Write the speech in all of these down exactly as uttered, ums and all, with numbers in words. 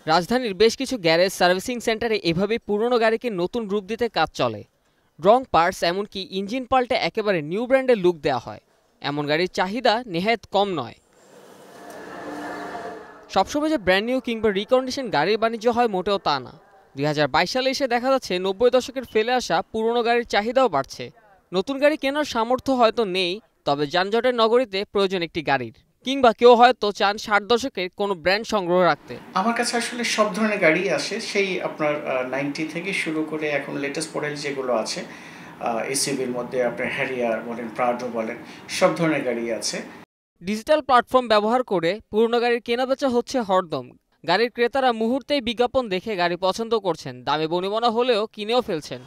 রাজধানীর বেশ কিছু গ্যারেজ সার্ভিসিং সেন্টারে এভাবে পুরনো গাড়িকে নতুন রূপ দিতে কাজ চলে। রং পার্টস এমনকি ইঞ্জিন পাল্টে একেবারে নিউ ব্র্যান্ডের লুক দেওয়া হয়। এমন গাড়ির চাহিদা নেহায়েত কম নয়। সবসময় যে ব্র্যান্ড নিউ কিংবা রিকন্ডিশন গাড়ির বাণিজ্য হয় মোটেও তা না। দুই হাজার বাইশ সালে এসে দেখা যাচ্ছে নব্বই দশকের ফেলে আসা পুরনো গাড়ির চাহিদাও বাড়ছে। নতুন গাড়ি কেনার সামর্থ্য হয়তো নেই, তবে যানজটের নগরীতে প্রয়োজন একটি গাড়ির, কিংবা কেউ হয়তো চান ষাট দশকের কোনো ব্র্যান্ড সংগ্রহ রাখতে। আমার কাছে আসলে সব ধরনের গাড়ি আসে, সেই আপনার নাইনটি থেকে শুরু করে এখন লেটেস্ট মডেল যেগুলো আছে, এসইউভির মধ্যে আপনার হ্যারিয়ার বলেন, প্রাডো বলেন, সব ধরনের গাড়ি আছে। ডিজিটাল প্ল্যাটফর্ম ব্যবহার করে পুরনো গাড়ির কেনাবেচা হচ্ছে হরদম। গাড়ির ক্রেতারা মুহূর্তেই বিজ্ঞাপন দেখে গাড়ি পছন্দ করছেন, দামে বনিবনা হলেও কিনেও ফেলছেন।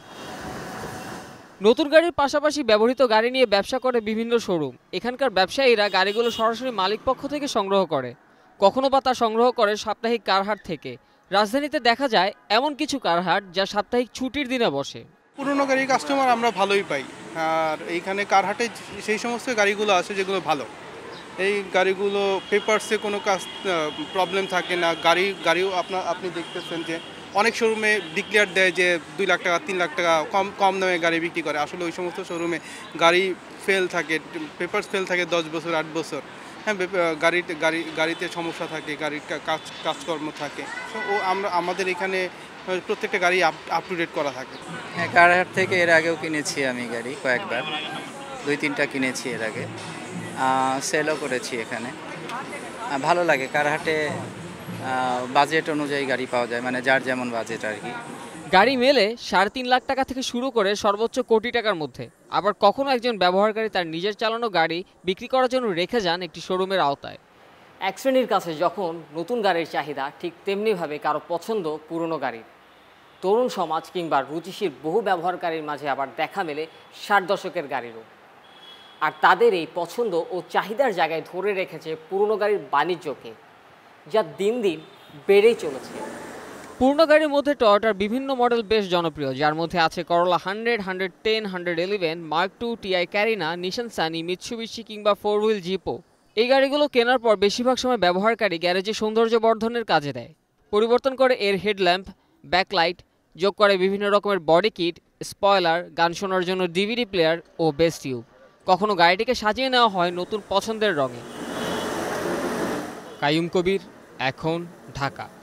নতুন গাড়ির পাশাপাশি ব্যবহৃত গাড়ি নিয়ে ব্যবসা করে বিভিন্ন শোরুম। এখানকার ব্যবসায়ীরা গাড়িগুলো সরাসরি মালিকপক্ষ থেকে সংগ্রহ করে, কখনো বা তা সংগ্রহ করে সাপ্তাহিক কারহাট থেকে। রাজধানীতে দেখা যায় এমন কিছু কারহাট যা সাপ্তাহিক ছুটির দিনে বসে। পুরনো গাড়ির কাস্টমার আমরা ভালোই পাই, আর এইখানে কারহাটে সেই সমস্ত গাড়িগুলো আছে যেগুলো ভালো। এই গাড়িগুলো পেপারসে কোনো কাজ প্রবলেম থাকে না। গাড়ি গাড়িও আপনার আপনি দেখতেছেন যে অনেক শোরুমে ডিক্লেয়ার দেয় যে দুই লাখ টাকা তিন লাখ টাকা কম কম দামে গাড়ি বিক্রি করে। আসলে ওই সমস্ত শোরুমে গাড়ি ফেল থাকে, পেপারস ফেল থাকে দশ বছর আট বছর। হ্যাঁ, গাড়িতে গাড়ি গাড়িতে সমস্যা থাকে, গাড়ির কাজ কাজকর্ম থাকে। ও আমরা আমাদের এখানে প্রত্যেকটা গাড়ি আপ আপ টু ডেট করা থাকে। হ্যাঁ, কারহাট থেকে এর আগেও কিনেছি আমি গাড়ি কয়েকবার, দুই তিনটা কিনেছি এর আগে, সেলও করেছি এখানে। ভালো লাগে, কারহাটে বাজেট অনুযায়ী গাড়ি পাওয়া যায়, মানে যার যেমন বাজেট আর কি। গাড়ি মেলে সাড়ে তিন লাখ টাকা থেকে শুরু করে সর্বোচ্চ কোটি টাকার মধ্যে। আবার কখনো একজন ব্যবহারকারী তার নিজের চালানো গাড়ি বিক্রি করার জন্য রেখে যান একটি শোরুমের আওতায়। এক শ্রেণীর কাছে যখন নতুন গাড়ির চাহিদা, ঠিক তেমনিভাবে কারো পছন্দ পুরনো গাড়ির। তরুণ সমাজ কিংবা রুচিশীল বহু ব্যবহারকারীর মাঝে আবার দেখা মেলে ষাট দশকের গাড়িরও। আর তাদের এই পছন্দ ও চাহিদার জায়গায় ধরে রেখেছে পুরনো গাড়ির বাণিজ্যকে, যা দিন দিন বেড়েই চলেছে। পুরনো গাড়ির মধ্যে টয়োটার বিভিন্ন মডেল বেশ জনপ্রিয়, যার মধ্যে আছে Corolla hundred, hundred ten, hundred eleven, mark two, TI Carina, Nissan Sunny, Mitsubishi কিংবা ফোর হুইল জিপো। এই গাড়িগুলো কেনার পর বেশিরভাগ সময় ব্যবহারকারী গ্যারেজে সৌন্দর্য বর্ধনের কাজে দেয়। পরিবর্তন করে এর হেডল্যাম্প, ব্যাকলাইট, যোগ করে বিভিন্ন রকমের বডি কিট, স্পয়লার, গান শোনার জন্য ডিভিডি প্লেয়ার ও বেস টিউব। কখনো গাড়িটিকে সাজিয়ে নেওয়া হয় নতুন পছন্দের রঙে। কাইয়ুম কবির, এখন, ঢাকা।